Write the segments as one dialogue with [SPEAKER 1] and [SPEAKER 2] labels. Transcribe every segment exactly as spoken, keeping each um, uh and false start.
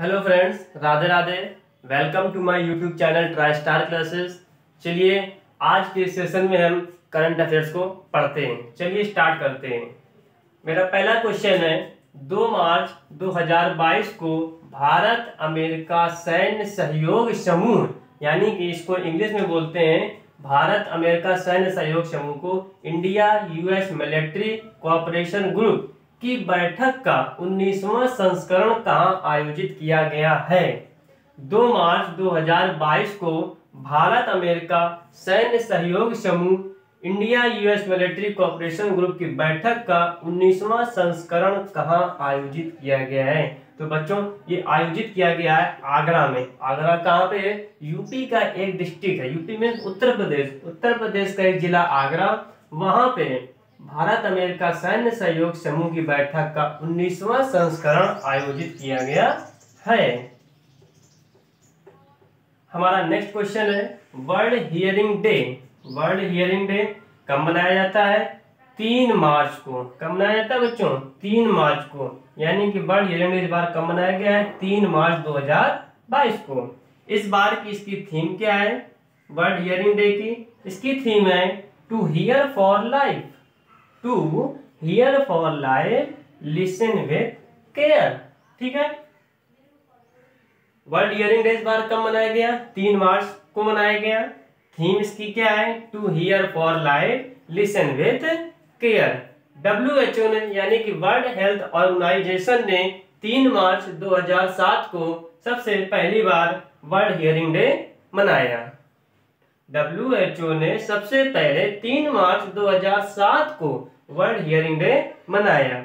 [SPEAKER 1] Hello friends, Radhe Radhe. Welcome to my YouTube channel try star classes. चलिए आज के session में हम करंट अफेयर्स को पढ़ते हैं। चलिए स्टार्ट करते हैं। मेरा पहला क्वेश्चन है, दो मार्च दो हज़ार बाईस को भारत अमेरिका सैन्य सहयोग समूह, यानी कि इसको इंग्लिश में बोलते हैं भारत अमेरिका सैन्य सहयोग समूह को India US military cooperation group की बैठक का उन्नीसवां संस्करण कहाँ आयोजित किया गया है? दो मार्च दो हज़ार बाईस को भारत अमेरिका सैन्य सहयोग समूह India US military cooperation group की बैठक का उन्नीसवां संस्करण कहाँ आयोजित किया गया है? तो बच्चों ये आयोजित किया गया है आगरा में। आगरा कहाँ पे है? यूपी का एक डिस्ट्रिक्ट है। यूपी में उत्तर प्रदेश, उत्तर प्रदेश का एक जिला आगरा, वहां पे भारत अमेरिका सैन्य सहयोग समूह की बैठक का उन्नीसवां संस्करण आयोजित किया गया है। हमारा नेक्स्ट क्वेश्चन है, world hearing day. World hearing day कब मनाया जाता है? तीन मार्च को। कब मनाया जाता है बच्चों? तीन मार्च को। यानी कि वर्ल्ड हियरिंग डे इस बार कब मनाया गया है? तीन मार्च दो हज़ार बाईस को। इस बार की इसकी थीम क्या है वर्ल्ड हियरिंग डे की? इसकी थीम है to hear for life. To hear for life, listen with care. ठीक है। वर्ल्ड हियरिंग डे इस बार कब मनाया गया? तीन मार्च को मनाया गया। थीम इसकी क्या है? To hear for life, listen with care. W H O ने यानी कि वर्ल्ड हेल्थ ऑर्गेनाइजेशन ने तीन मार्च दो हज़ार सात को सबसे पहली बार वर्ल्ड हियरिंग डे मनाया। डब्ल्यू एच ओ ने सबसे पहले तीन मार्च दो हज़ार सात को वर्ल्ड हियरिंग डे मनाया।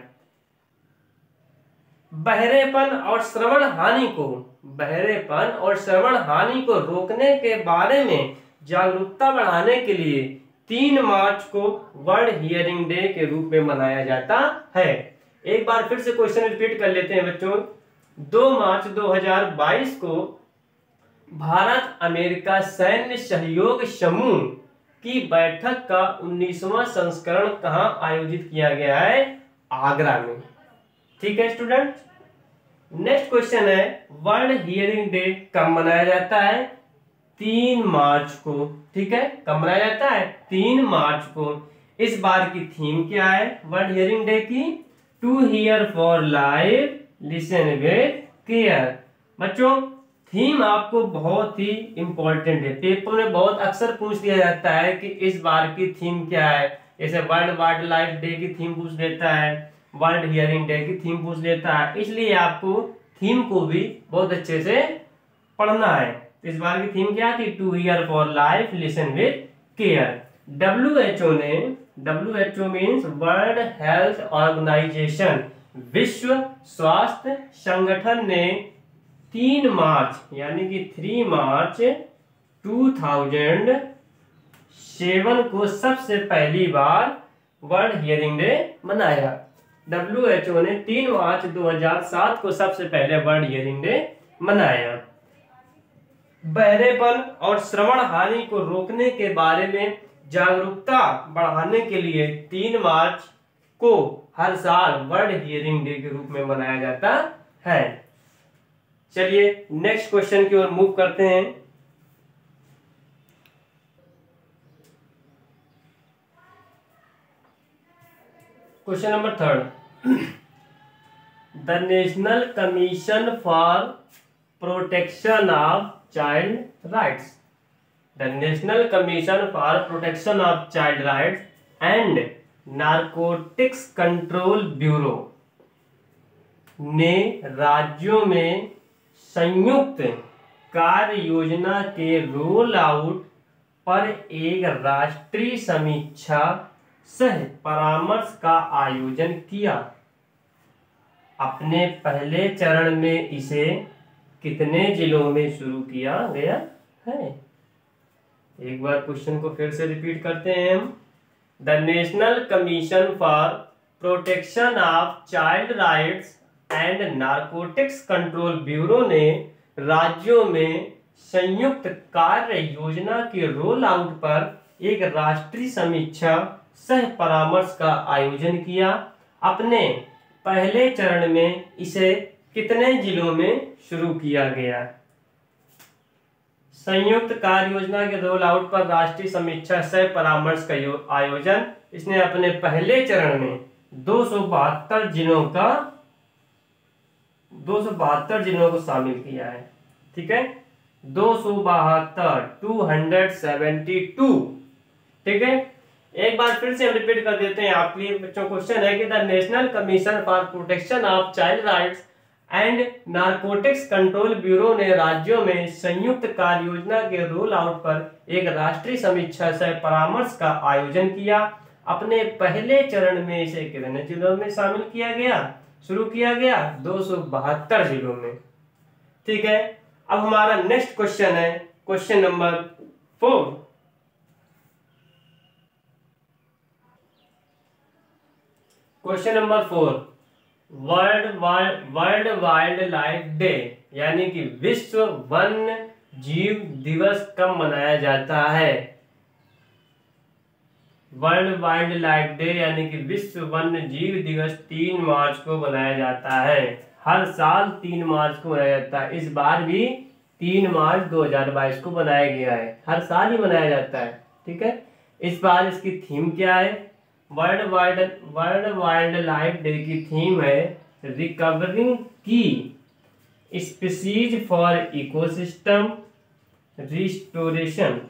[SPEAKER 1] बहरेपन और श्रवण हानि को बहरेपन और श्रवण हानि को रोकने के बारे में जागरूकता बढ़ाने के लिए तीन मार्च को वर्ल्ड हियरिंग डे के रूप में मनाया जाता है। एक बार फिर से क्वेश्चन रिपीट कर लेते हैं बच्चों। दो मार्च दो हज़ार बाईस को भारत अमेरिका सैन्य सहयोग समूह की बैठक का उन्नीसवां संस्करण कहां आयोजित किया गया है? आगरा में। ठीक है स्टूडेंट। नेक्स्ट क्वेश्चन है, वर्ल्ड हियरिंग डे कब मनाया जाता है? तीन मार्च को। ठीक है, कब मनाया जाता है? तीन मार्च को। इस बार की थीम क्या है वर्ल्ड हियरिंग डे की? To hear for life, listen with care. बच्चों थीम आपको बहुत ही इंपॉर्टेंट है, पेपर में बहुत अक्सर पूछ दिया जाता है कि इस बार की थीम क्या है। जैसे वर्ल्ड वाइल्ड लाइफ डे की थीम पूछ देता है, वर्ल्ड हियरिंग डे की थीम पूछ देता है, इसलिए आपको थीम को भी बहुत अच्छे से पढ़ना है। इस बार की थीम क्या थी? To hear for life, listen with care. W H O ने W H O means world health organisation, विश्व स्वास्थ्य संगठन ने तीन मार्च यानी कि थ्री मार्च दो हज़ार सात को सबसे पहली बार वर्ल्ड हियरिंग डे मनाया। डब्ल्यू एच ओ ने तीन मार्च दो हज़ार सात को सबसे पहले वर्ल्ड हियरिंग डे मनाया। बहरेपन और श्रवण हानि को रोकने के बारे में जागरूकता बढ़ाने के लिए तीन मार्च को हर साल वर्ल्ड हियरिंग डे के रूप में मनाया जाता है। चलिए नेक्स्ट क्वेश्चन की ओर मूव करते हैं। Question number third, the national commission for protection of child rights. The national commission for protection of child rights and narcotics control bureau ने राज्यों में संयुक्त कार्य योजना के रोल आउट पर एक राष्ट्रीय समीक्षा सह परामर्श का आयोजन किया। अपने पहले चरण में इसे कितने जिलों में शुरू किया गया है? एक बार क्वेश्चन को फिर से रिपीट करते हैं हम। The national commission for protection of child rights and narcotics control bureau ने राज्यों में संयुक्त कार्य योजना के रोल आउट पर एक राष्ट्रीय समीक्षा सह परामर्श का आयोजन किया। अपने पहले चरण में इसे कितने जिलों में शुरू किया गया? संयुक्त कार्य योजना के रोल आउट पर राष्ट्रीय समीक्षा सह परामर्श का आयोजन इसने अपने पहले चरण में दो सौ बहत्तर जिलों का दो सौ बहत्तर जिलों को शामिल किया है। ठीक है, दो सौ बहत्तर टू हंड्रेड सेवेंटी टू। ठीक है, एक बार फिर से हम रिपीट कर देते हैं आपके लिए बच्चों। क्वेश्चन है कि the national commission for protection of child rights and narcotics control bureau ने राज्यों में संयुक्त कार्य योजना के रोल आउट पर एक राष्ट्रीय समीक्षा सह परामर्श का आयोजन किया। अपने पहले चरण में इसे कितने जिलों में शामिल किया गया, शुरू किया गया? दो सौ बहत्तर जिलों में। ठीक है, अब हमारा नेक्स्ट क्वेश्चन है question number four. Question number four, world world wildlife day यानी कि विश्व वन्य जीव दिवस कब मनाया जाता है? वर्ल्ड वाइल्ड लाइफ डे यानी कि विश्व वन्य जीव दिवस तीन मार्च को मनाया जाता है। हर साल तीन मार्च को मनाया जाता है। इस बार भी तीन मार्च दो हज़ार बाईस को मनाया गया है। हर साल ही मनाया जाता है। ठीक है, इस बार इसकी थीम क्या है? World wild world wildlife day की थीम है recovering key species for ecosystem restoration.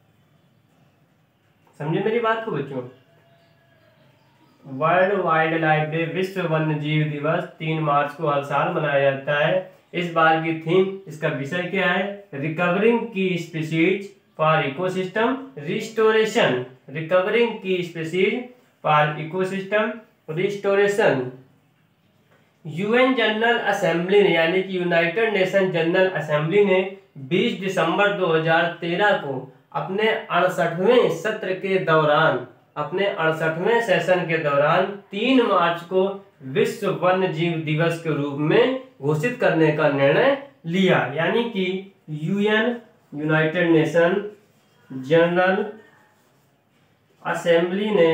[SPEAKER 1] समझे मेरी बात को बच्चों? वर्ल्ड वाइल्ड लाइफ डे विश्व वन्य जीव दिवस तीन मार्च को हर साल मनाया जाता है। इस बार की थीम, इसका विषय क्या है? Recovering key species for ecosystem restoration. Recovering key species for ecosystem restoration. UN general assembly ने यानी कि यूनाइटेड नेशन जनरल असेंबली ने बीस दिसंबर दो हज़ार तेरह को अपने अड़सठवें सत्र के दौरान अपने अड़सठवें सेशन के दौरान तीन मार्च को विश्व वन्य जीव दिवस के रूप में घोषित करने का निर्णय लिया। यानी कि UN united nation general assembly ने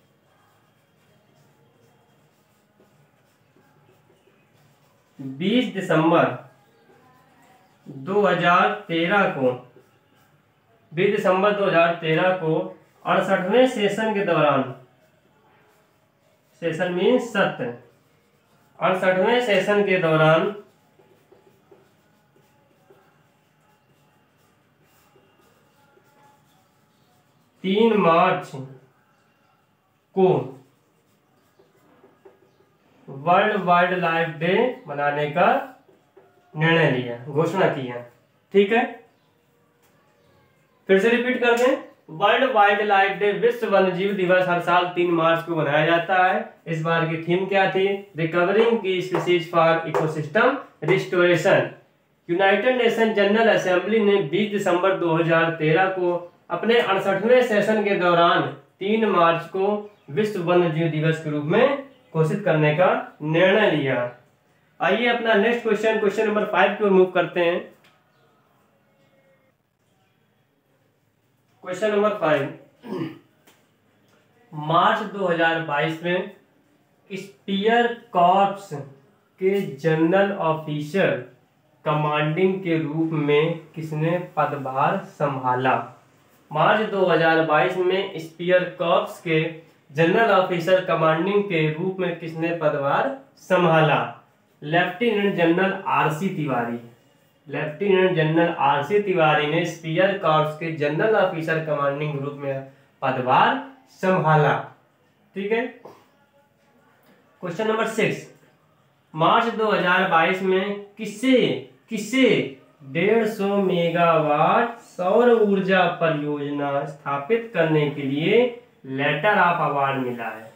[SPEAKER 1] बीस दिसंबर दो हज़ार तेरह को बीस दिसंबर दो हज़ार तेरह को अड़सठवें सेशन के दौरान, सेशन मीन्स सत्र, अड़सठवें सेशन के दौरान तीन मार्च को वर्ल्ड वाइल्ड लाइफ डे मनाने का निर्णय लिया, घोषणा किया। ठीक है, फिर से रिपीट कर दें। वर्ल्ड वाइल्ड लाइफ डे विश्व वन्यजीव दिवस हर साल तीन मार्च को मनाया जाता है। इस बार की थीम क्या थी? Recovering key species for ecosystem restoration. United nation general assembly ने बीस दिसंबर दो हज़ार तेरह को अपने अड़सठवें सेशन के दौरान तीन मार्च को विश्व वन्यजीव दिवस के रूप में घोषित करने का निर्णय लिया। आइए अपना next question question number five की ओर मूव करते हैं। क्वेश्चन नंबर फाइव, मार्च दो हज़ार बाईस में स्पीयर कॉर्प्स के जनरल ऑफिसर कमांडिंग के रूप में किसने पदभार संभाला? मार्च दो हज़ार बाईस में स्पीयर कॉर्प्स के जनरल ऑफिसर कमांडिंग के रूप में किसने पदभार संभाला? Lieutenant general R C Tiwari. Lieutenant general R C Tiwari ने स्पीयर कॉर्प्स के जनरल ऑफिसर कमांडिंग ग्रुप में पदभार संभाला। ठीक है, क्वेश्चन नंबर सिक्स, मार्च दो हज़ार बाईस में किसे किसे डेढ़ सौ मेगावाट सौर ऊर्जा परियोजना स्थापित करने के लिए लेटर ऑफ अवार्ड मिला है?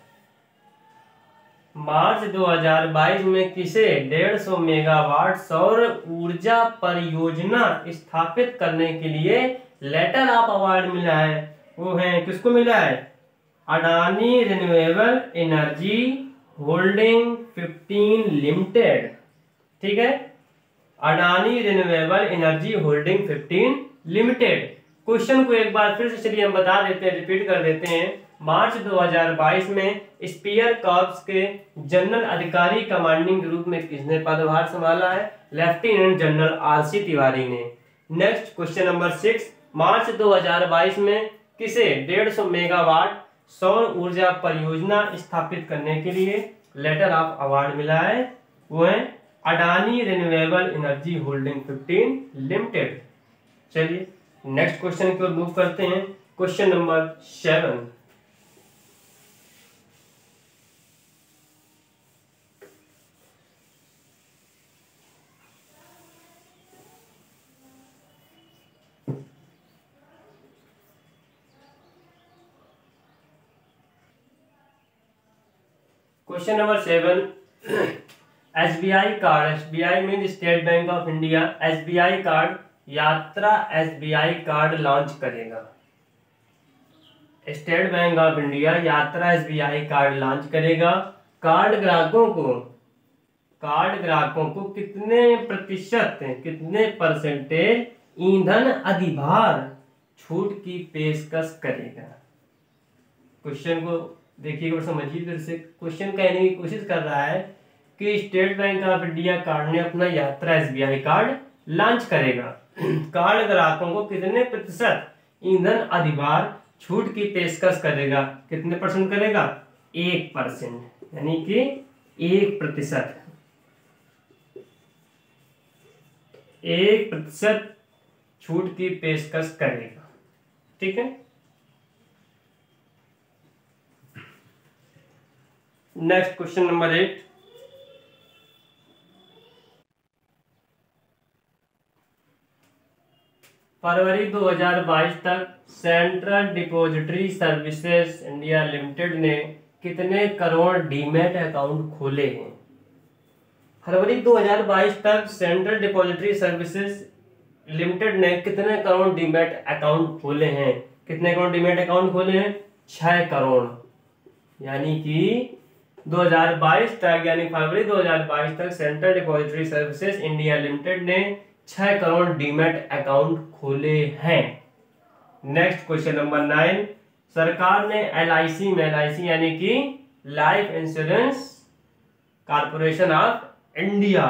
[SPEAKER 1] मार्च दो हज़ार बाईस में किसे डेढ़ सौ मेगावाट सौर ऊर्जा परियोजना स्थापित करने के लिए लेटर ऑफ अवार्ड मिला है? वो है, किसको मिला है? Adani renewable energy holding fifteen limited. ठीक है, Adani renewable energy holding fifteen limited. Question को एक बार फिर से चलिए हम बता देते हैं, रिपीट कर देते हैं। मार्च दो हज़ार बाईस में स्पीयर कॉर्प्स के जनरल अधिकारी कमांडिंग के रूप में किसने पदभार संभाला है? लेफ्टिनेंट जनरल आरसी तिवारी ने। नेक्स्ट क्वेश्चन नंबर सिक्स, मार्च दो हज़ार बाईस में किसे डेढ़ सौ मेगावाट सौर ऊर्जा परियोजना स्थापित करने के लिए लेटर ऑफ अवार्ड मिला है? वो है Adani renewable energy holding fifteen limited. चलिए नेक्स्ट क्वेश्चन की ओर मूव करते हैं। Question number seven, question number seven, SBI card, SBI mean state bank of India, SBI card Yatra SBI card launch करेगा। State bank of India Yatra SBI card launch करेगा। Card ग्राहकों को card ग्राहकों को कितने प्रतिशत कितने परसेंटेज ईंधन अधिभार छूट की पेशकश करेगा? क्वेश्चन को देखिए और समझिए फिर से। क्वेश्चन कहने की कोशिश कर रहा है कि state bank of India card ने अपना यात्रा एसबीआई कार्ड लॉन्च करेगा। कार्ड ग्राहकों को कितने प्रतिशत ईंधन अधिभार छूट की पेशकश करेगा? कितने परसेंट करेगा? एक परसेंट, यानी कि एक प्रतिशत एक प्रतिशत छूट की पेशकश करेगा। ठीक है। नेक्स्ट क्वेश्चन नंबर एट, फरवरी दो हज़ार बाईस तक central depository services India limited ने कितने करोड़ डीमैट अकाउंट खोले हैं? फरवरी दो हज़ार बाईस तक सेंट्रल डिपॉजिटरी सर्विसेज लिमिटेड ने कितने करोड़ डीमैट अकाउंट खोले हैं? कितने करोड़ डीमैट अकाउंट खोले हैं? छह करोड़। यानी कि दो हज़ार बाईस तक, यानी फरवरी दो हज़ार बाईस तक central depository services India limited ने छह करोड़ डीमैट अकाउंट खोले हैं। नेक्स्ट क्वेश्चन नंबर नाइन, सरकार ने एलआईसी में, एलआईसी यानी कि life insurance corporation of India,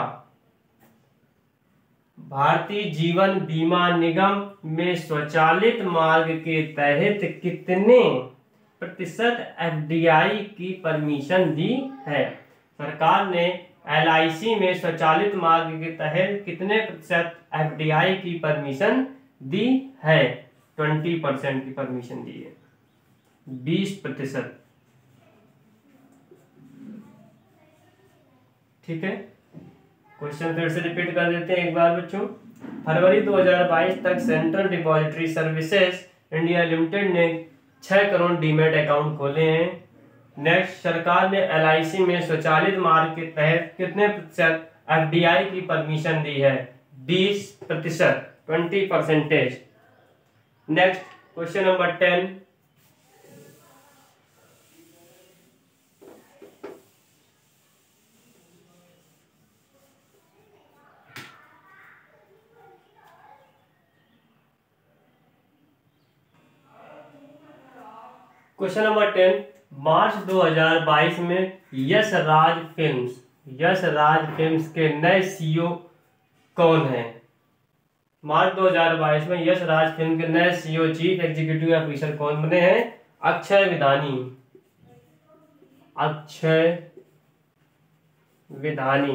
[SPEAKER 1] Bharatiya Jeevan बीमा निगम में स्वचालित मार्ग के तहत कितने प्रतिशत एफडीआई की परमिशन दी है? सरकार ने एलआईसी में स्वचालित मार्ग के तहत कितने प्रतिशत एफडीआई की परमिशन दी है? ट्वेंटी परसेंट की परमिशन दी है, बीस प्रतिशत। ठीक है। क्वेश्चन फिर से रिपीट कर देते हैं एक बार बच्चों। फरवरी दो हज़ार बाईस तक central depository services India limited ने छह करोड़ डीमैट अकाउंट खोले हैं। नेक्स्ट, सरकार ने एलआईसी में स्वचालित मार्ग के तहत कितने प्रतिशत एफडीआई की परमिशन दी है? बीस प्रतिशत, twenty percentage. Next question number ten, question number ten, March दो हज़ार बाईस में यश राज फिल्म्स यश राज फिल्म्स के नए सीईओ कौन हैं? मार्च दो हज़ार बाईस में यश राज फिल्म के नए सीईओ, चीफ एग्जीक्यूटिव ऑफिसर कौन बने हैं? अक्षय विधानी। अक्षय विधानी।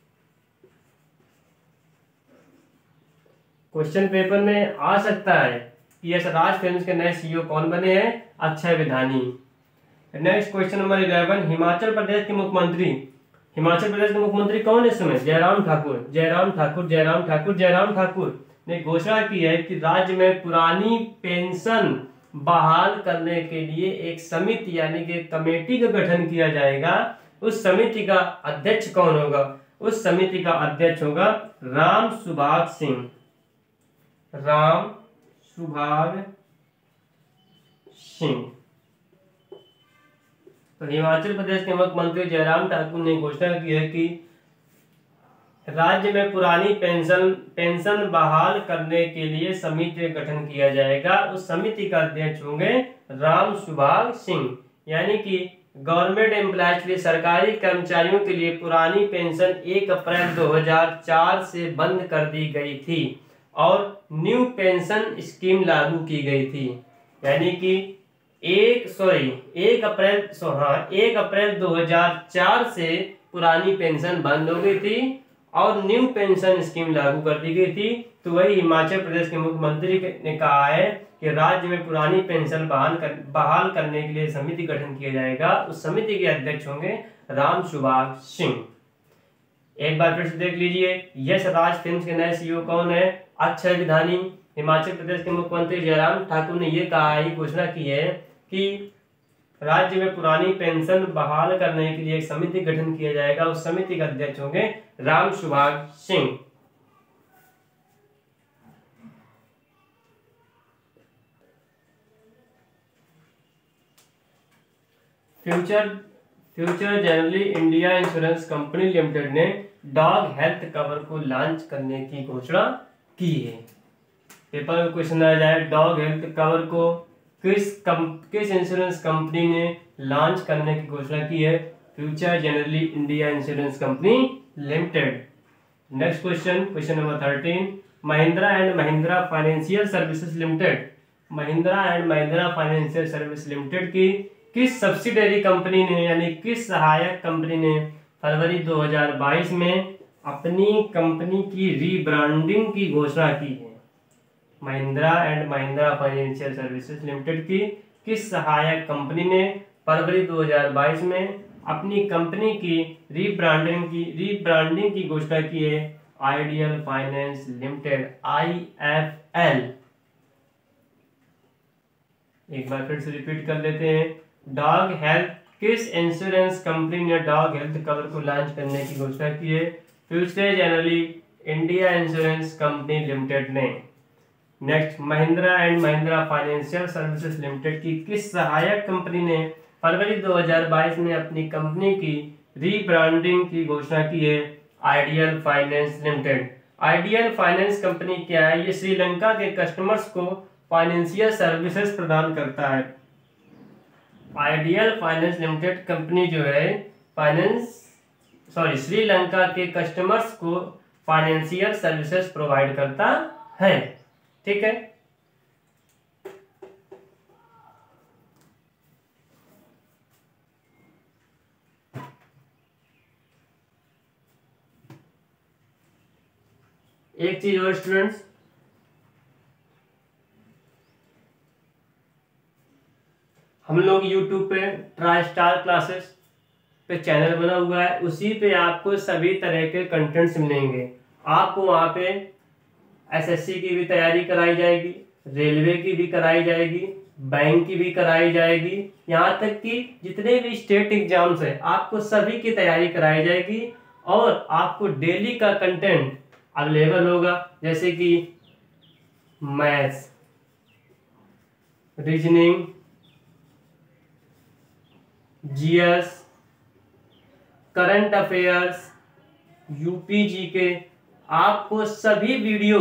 [SPEAKER 1] क्वेश्चन पेपर में आ सकता है कि यश राज फिल्म्स के नए सीईओ कौन बने हैं? Akshay Vidhani. Next question number eleven, Himachal Pradesh के मुख्यमंत्री हिमाचल प्रदेश के मुख्यमंत्री कौन है इस समय? जयराम ठाकुर जयराम ठाकुर जयराम ठाकुर जयराम ठाकुर ने घोषणा की है कि राज्य में पुरानी पेंशन बहाल करने के लिए एक समिति यानी कि कमेटी का गठन किया जाएगा। उस समिति का अध्यक्ष कौन होगा? उस समिति का अध्यक्ष होगा राम सुभाग सिंह राम सुभाग सिंह। तो हिमाचल प्रदेश के मुख्यमंत्री जयराम ठाकुर ने घोषणा की है कि राज्य में पुरानी पेंशन पेंशन बहाल करने के लिए समिति का गठन किया जाएगा। उस समिति का अध्यक्ष होंगे राम सुभाग सिंह। यानी कि गवर्नमेंट एम्प्लॉयज के लिए, सरकारी कर्मचारियों के लिए पुरानी पेंशन एक अप्रैल दो हज़ार चार से बंद कर दी गई थी और न्यू पेंशन स्कीम लागू की गई थी। यानी कि एक सॉरी एक अप्रैल सो हाँ एक अप्रैल दो हज़ार चार से पुरानी पेंशन बंद हो गई थी और न्यू पेंशन स्कीम लागू कर दी गई थी। तो वही हिमाचल प्रदेश के मुख्यमंत्री ने कहा है कि राज्य में पुरानी पेंशन बहाल कर बहाल करने के लिए समिति गठन किया जाएगा। उस समिति के अध्यक्ष होंगे राम सुभाग सिंह। एक बार फिर से देख लीजिए, यश राज फिल्म्स के नए सीईओ कौन है? अक्षय विधानी। हिमाचल प्रदेश के मुख्यमंत्री जयराम ठाकुर ने यह कहा है, घोषणा की है कि राज्य में पुरानी पेंशन बहाल करने के लिए एक समिति गठन किया जाएगा। उस समिति के अध्यक्ष होंगे Ram Subhag Singh. Future future Generali India insurance company limited ने डॉग हेल्थ कवर को लॉन्च करने की घोषणा की है। पेपर में क्वेश्चन आ जाए, डॉग हेल्थ कवर को किस कम किस इंश्योरेंस कंपनी ने लॉन्च करने की घोषणा की है? Future Generali India insurance company limited. Next question, question number thirteen, Mahindra and Mahindra financial services limited Mahindra and Mahindra financial service limited की किस सब्सिडरी कंपनी ने यानी किस सहायक कंपनी ने फरवरी दो हज़ार बाईस में अपनी कंपनी की रीब्रांडिंग की घोषणा की है? Mahindra and Mahindra financial services limited की किस सहायक कंपनी ने फरवरी दो हज़ार बाईस में अपनी कंपनी की रीब्रांडिंग की रीब्रांडिंग की घोषणा की है? Ideal finance limited, I F L. एक बार फिर से रिपीट कर लेते हैं, डॉग हेल्थ किस इंश्योरेंस कंपनी ने डॉग हेल्थ कवर को लॉन्च करने की घोषणा की है? Future Generali India insurance company limited ने। Next, Mahindra and Mahindra financial services limited की किस सहायक कंपनी ने फरवरी दो हज़ार बाईस में अपनी कंपनी की रीब्रांडिंग की घोषणा की है? Ideal finance limited. Ideal finance company क्या है? ये श्रीलंका के कस्टमर्स को फाइनेंशियल सर्विसेज प्रदान करता है। आइडियल फाइनेंस लिमिटेड कंपनी जो है फाइनेंस सॉरी श्रीलंका के कस्टमर्स को फाइनेंशियल सर्विसेज प्रोवाइड करता है। ठीक है, एक चीज और स्टूडेंट्स, हम लोग यूट्यूब पे ट्राई स्टार क्लासेस पे चैनल बना हुआ है, उसी पे आपको सभी तरह के कंटेंट्स मिलेंगे। आपको वहाँ पे एसएससी की भी तैयारी कराई जाएगी, रेलवे की भी कराई जाएगी, बैंक की भी कराई जाएगी, यहाँ तक कि जितने भी स्टेट एग्जाम्स हैं आपको सभी की तैयारी कराई जाएगी और आपको डेली का कंटेंट अवेलेबल होगा। जैसे कि maths, reasoning, GS, current affairs, UP GK, आपको सभी वीडियो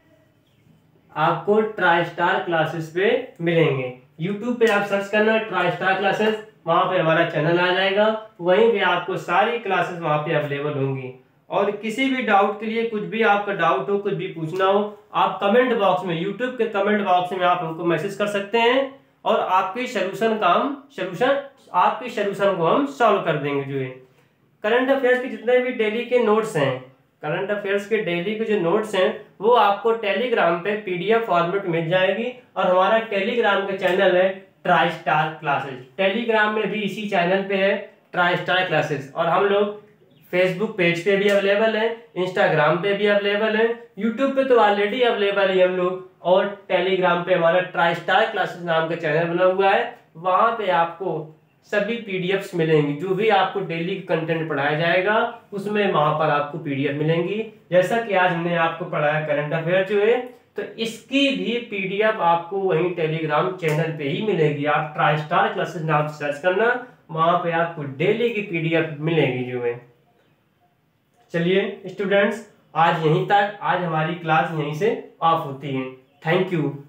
[SPEAKER 1] आपको ट्राई स्टार क्लासेस पे मिलेंगे। यूट्यूब पे आप सर्च करना ट्राई स्टार क्लासेस, वहां पे हमारा चैनल आ जाएगा, वहीं पे आपको सारी क्लासेस वहां पे अवेलेबल होंगी। और किसी भी डाउट के लिए, कुछ भी आपका डाउट हो, कुछ भी पूछना हो, आप कमेंट बॉक्स में, यूट्यूब के कमेंट बॉक्स में आप हमको मैसेज कर सकते हैं और आपकी सोल्यूशन का हम सोल्यूशन आपकी सोल्यूशन को हम सॉल्व कर देंगे। जो है करंट अफेयर्स के जितने भी डेली के नोट्स हैं, करंट अफेयर्स के डेली के जो नोट्स हैं वो आपको टेलीग्राम पे पीडीएफ फॉर्मेट मिल जाएगी। और हमारा टेलीग्राम का चैनल है ट्राई स्टार क्लासेस, टेलीग्राम में भी इसी चैनल पे है ट्राई स्टार क्लासेस। और हम लोग फेसबुक पेज पे भी अवेलेबल है, इंस्टाग्राम पे भी अवेलेबल है, यूट्यूब पे तो ऑलरेडी अवेलेबल है हम लोग, और टेलीग्राम पे हमारा ट्राई स्टार क्लासेस नाम का चैनल बना हुआ है। वहां पे आपको सभी पीडीएफ्स मिलेंगी, जो भी आपको डेली कंटेंट पढ़ाया जाएगा उसमें वहां पर आपको पीडीएफ मिलेंगी। जैसा कि आज हमने आपको पढ़ाया करंट अफेयर जो है, तो इसकी भी पीडीएफ आपको वहीं टेलीग्राम चैनल पे ही मिलेगी। आप ट्राई स्टार क्लासेस नाम सर्च करना, वहां पे आपको डेली की पीडीएफ मिलेगी जो है। चलिए स्टूडेंट्स, आज यहीं तक, आज हमारी क्लास यहीं से ऑफ होती है। Thank you.